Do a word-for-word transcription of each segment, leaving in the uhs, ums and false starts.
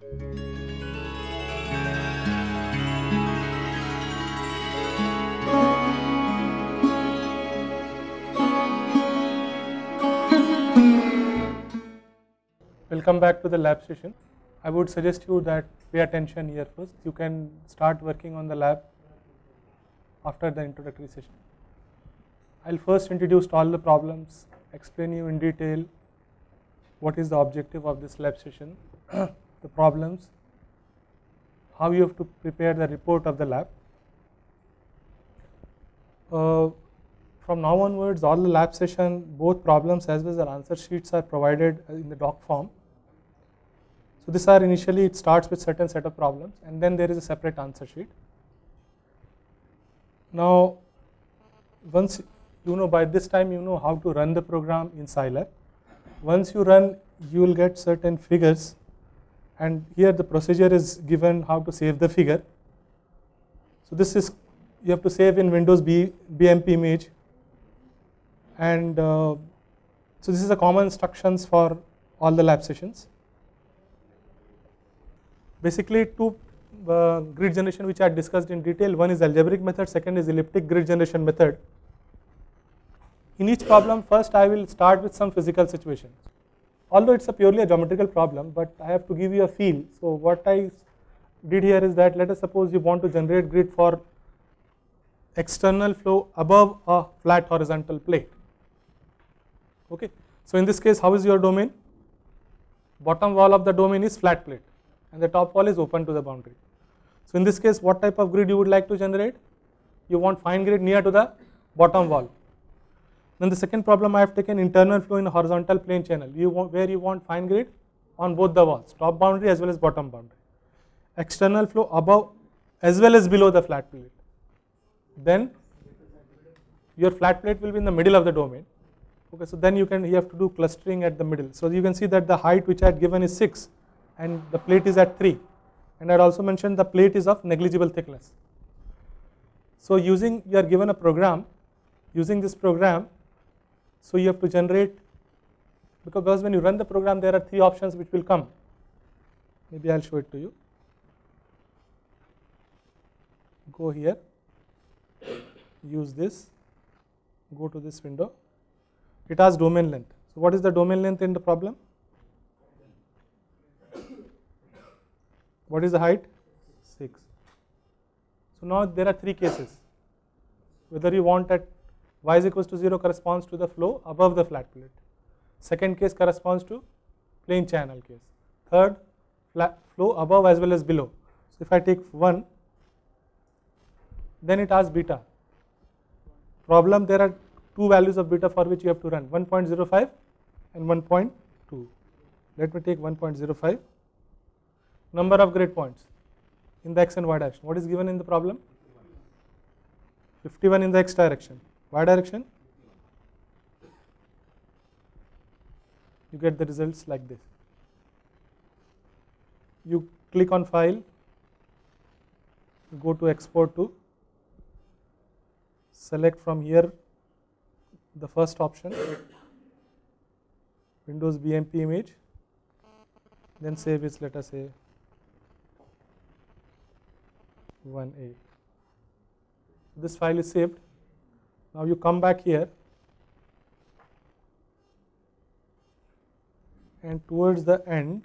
Welcome back to the lab session. I would suggest you that pay attention here first. You can start working on the lab after the introductory session. I'll first introduce all the problems, explain you in detail what is the objective of this lab session, the problems, how you have to prepare the report of the lab. Uh, from now onwards, all the lab session, both problems as well as the answer sheets are provided in the doc form. So these are initially, it starts with certain set of problems and then there is a separate answer sheet. Now, once you know, by this time you know how to run the program in Scilab. Once you run, you will get certain figures, and here the procedure is given how to save the figure. So this is, you have to save in Windows B, BMP image, and uh, so this is the common instructions for all the lab sessions. Basically two uh, grid generation which are discussed in detail. One is algebraic method, second is elliptic grid generation method. In each problem, first I will start with some physical situations. Although it's a purely a geometrical problem, but I have to give you a feel. So what I did here is that, let us suppose you want to generate grid for external flow above a flat horizontal plate. Okay. So in this case, how is your domain? Bottom wall of the domain is flat plate and the top wall is open to the boundary. So in this case, what type of grid you would like to generate? You want fine grid near to the bottom wall. Then the second problem, I have taken internal flow in a horizontal plane channel. You want, where you want fine grid on both the walls, top boundary as well as bottom boundary. External flow above as well as below the flat plate. Then your flat plate will be in the middle of the domain. Okay, so then you can you have to do clustering at the middle. So you can see that the height which I had given is six and the plate is at three. And I had also mentioned the plate is of negligible thickness. So using, you are given a program, using this program, so you have to generate, because when you run the program there are three options which will come. Maybe I'll show it to you. Go here, use this, go to this window. It has domain length. So what is the domain length in the problem? What is the height? six. So now there are three cases. Whether you want at y is equals to zero corresponds to the flow above the flat plate. Second case corresponds to plane channel case. Third, flat flow above as well as below. So if I take one, then it has beta. Problem, there are two values of beta for which you have to run, one point zero five and one point two. Let me take one point zero five. Number of grid points in the x and y direction. What is given in the problem? fifty-one in the x direction. Y direction? You get the results like this. You click on file, go to export to, select from here the first option, Windows B M P image, then save is, let us say, one A. This file is saved. Now you come back here and towards the end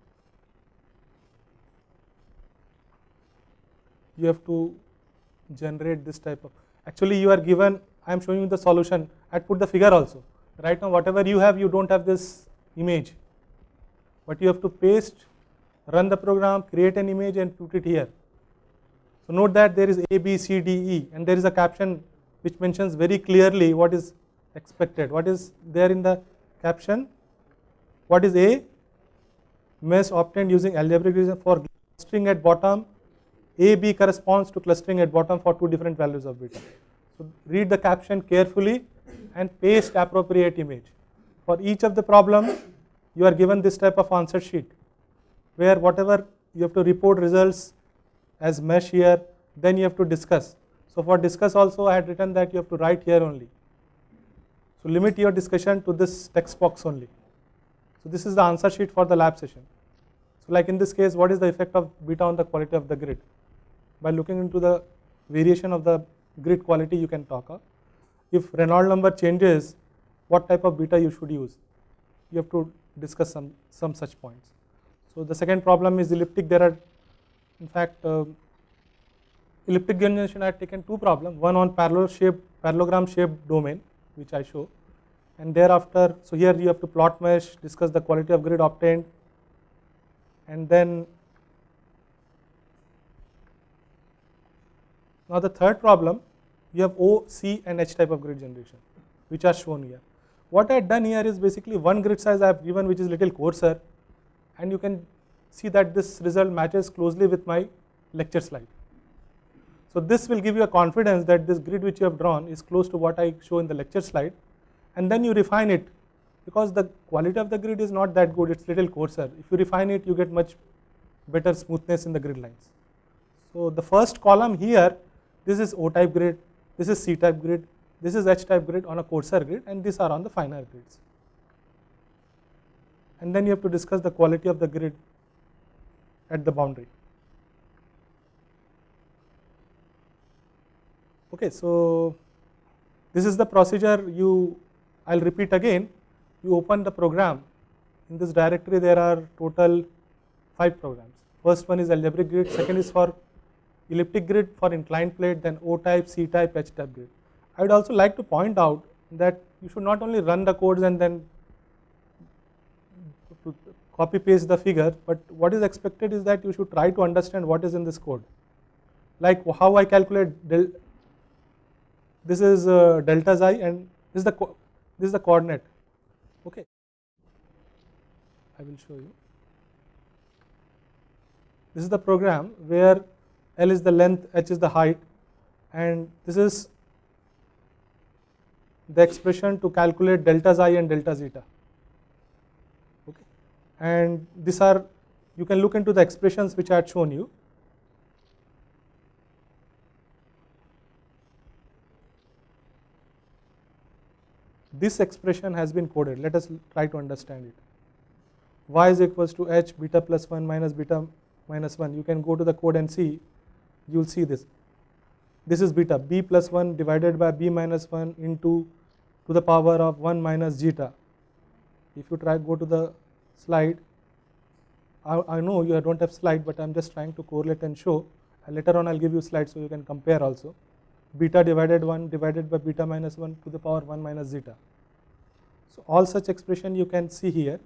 you have to generate this type of, actually you are given, I am showing you the solution, I had put the figure also. Right now whatever you have, you don't have this image, but you have to paste, run the program, create an image and put it here. So note that there is A, B, C, D, E and there is a caption which mentions very clearly what is expected. What is there in the caption? What is A? Mesh obtained using algebraic reason for clustering at bottom. A, B corresponds to clustering at bottom for two different values of beta. So read the caption carefully and paste appropriate image. For each of the problem, you are given this type of answer sheet where whatever you have to report results as mesh here, then you have to discuss. So for discuss also I had written that you have to write here only. So limit your discussion to this text box only. So this is the answer sheet for the lab session. So like in this case, what is the effect of beta on the quality of the grid? By looking into the variation of the grid quality, you can talk of. If Reynolds number changes, what type of beta you should use? You have to discuss some, some such points. So the second problem is elliptic. There are, in fact, uh, elliptic generation I had taken two problems, one on parallel shaped, parallelogram shaped domain, which I show, and thereafter, so here you have to plot mesh, discuss the quality of grid obtained, and then now the third problem, you have O, C and H type of grid generation, which are shown here. What I had done here is basically one grid size I have given, which is little coarser, and you can see that this result matches closely with my lecture slide. So this will give you a confidence that this grid which you have drawn is close to what I show in the lecture slide, and then you refine it, because the quality of the grid is not that good, it's little coarser. If you refine it, you get much better smoothness in the grid lines. So the first column here, this is O type grid, this is C type grid, this is H type grid on a coarser grid, and these are on the finer grids. And then you have to discuss the quality of the grid at the boundary. Okay, so this is the procedure. You, I'll repeat again. You open the program. In this directory, there are total five programs. First one is algebraic grid. Second is for elliptic grid for inclined plate. Then O type, C type, H type grid. I would also like to point out that you should not only run the codes and then copy paste the figure, but what is expected is that you should try to understand what is in this code. Like how I calculate del, this is uh, delta xi, and this is the this is the coordinate. Okay, I will show you. This is the program where L is the length, H is the height, and this is the expression to calculate delta xi and delta zeta. Okay, and these are, you can look into the expressions which I had shown you. This expression has been coded. Let us try to understand it. Y is equals to H beta plus one minus beta minus one. You can go to the code and see. You will see this. This is beta, b plus one divided by b minus one into to the power of one minus zeta. If you try go to the slide, I, I know you don't have slide, but I am just trying to correlate and show. And later on I will give you slides so you can compare also. Beta divided one divided by beta minus one to the power one minus zeta. So all such expression you can see here.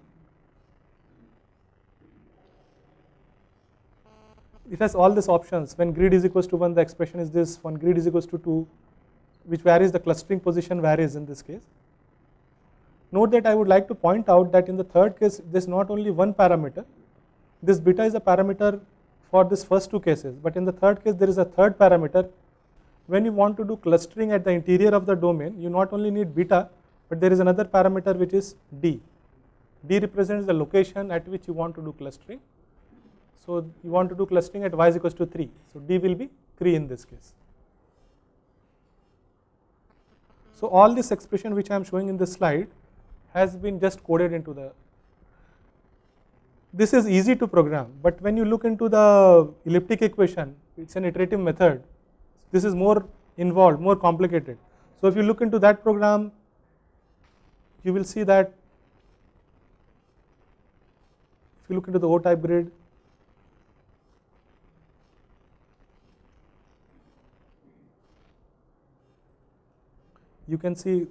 It has all these options. When grid is equals to one, the expression is this. When grid is equals to two, which varies, the clustering position varies in this case. Note that I would like to point out that in the third case, there is not only one parameter. This beta is a parameter for this first two cases, but in the third case, there is a third parameter. When you want to do clustering at the interior of the domain, you not only need beta, but there is another parameter which is d. D represents the location at which you want to do clustering. So you want to do clustering at y is equals to three. So d will be three in this case. So all this expression which I am showing in this slide has been just coded into the. This is easy to program, but when you look into the elliptic equation, it's an iterative method. This is more involved, more complicated. So if you look into that program, you will see that if you look into the O type grid, you can see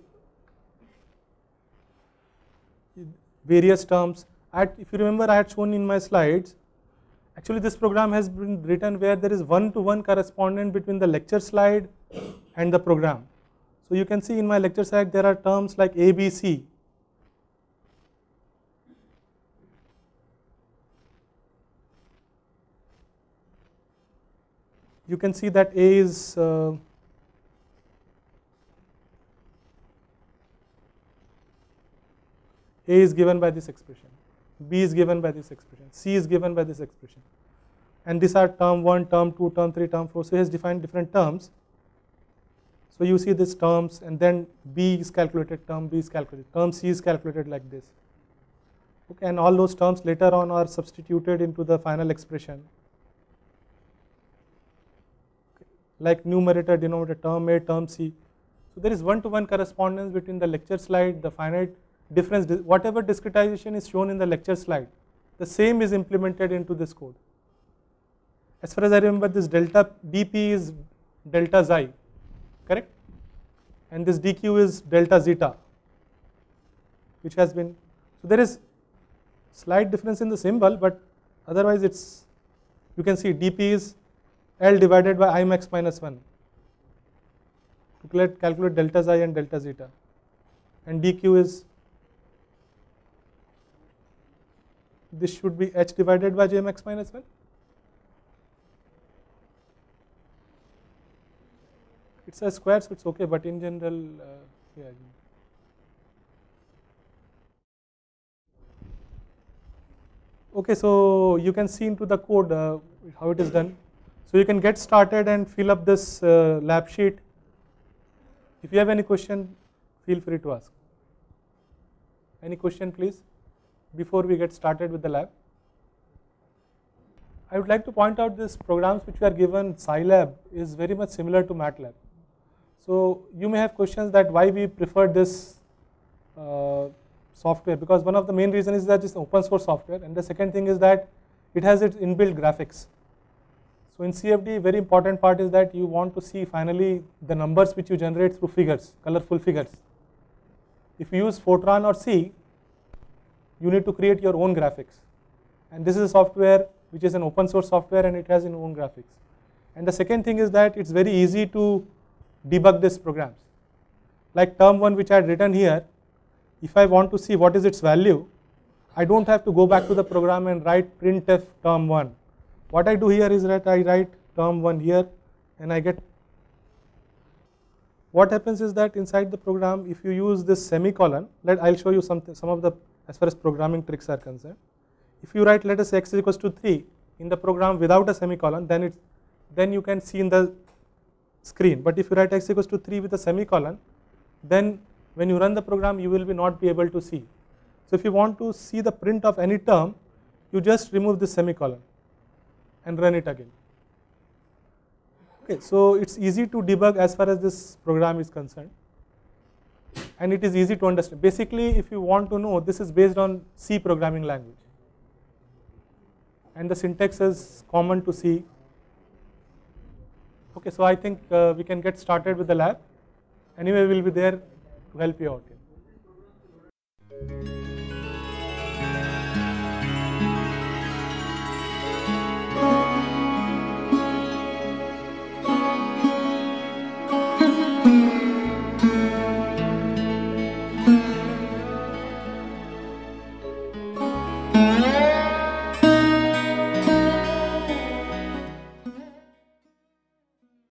various terms. At, if you remember, I had shown in my slides, actually this program has been written where there is one to one correspondent between the lecture slide and the program. So you can see in my lecture slide there are terms like A, B, C. You can see that A is uh, A is given by this expression, B is given by this expression, C is given by this expression, and these are term one, term two, term three, term four. So he has defined different terms. So you see these terms, and then B is calculated, term B is calculated, term C is calculated like this. Okay, and all those terms later on are substituted into the final expression. Okay. Like numerator, denominator, term A, term C. So there is one-to-one correspondence between the lecture slide, the finite difference, whatever discretization is shown in the lecture slide, the same is implemented into this code. As far as I remember, this delta dp is delta xi, correct? And this dq is delta zeta, which has been, so there is slight difference in the symbol, but otherwise it's, you can see dp is L divided by I max minus one to calculate, calculate delta xi and delta zeta, and dq is, this should be H divided by J max minus one. It's a square, so it's okay, but in general, uh, yeah. Okay, so you can see into the code uh, how it is done. So you can get started and fill up this uh, lab sheet. If you have any question, feel free to ask. Any question, please, before we get started with the lab? I would like to point out this programs which we are given, Scilab is very much similar to MATLAB. So you may have questions that why we prefer this uh, software, because one of the main reasons is that it's open source software, and the second thing is that it has its inbuilt graphics. So in C F D, very important part is that you want to see finally the numbers which you generate through figures, colorful figures. If you use Fortran or C, you need to create your own graphics, and this is a software which is an open source software and it has its own graphics. And the second thing is that it's very easy to debug these programs. Like term one which I had written here, if I want to see what is its value, I don't have to go back to the program and write printf term one. What I do here is that I write term one here and I get, what happens is that inside the program, if you use this semicolon, let I'll show you some, some of the, as far as programming tricks are concerned. If you write, let us say x is equals to three in the program without a semicolon, then it's, then you can see in the screen. But if you write x equals to three with a semicolon, then when you run the program, you will be not be able to see. So if you want to see the print of any term, you just remove this semicolon and run it again. Okay, so it's easy to debug as far as this program is concerned, and it is easy to understand. Basically, if you want to know, this is based on C programming language, and the syntax is common to C. Okay, so I think uh, we can get started with the lab. Anyway, we will be there to help you out here.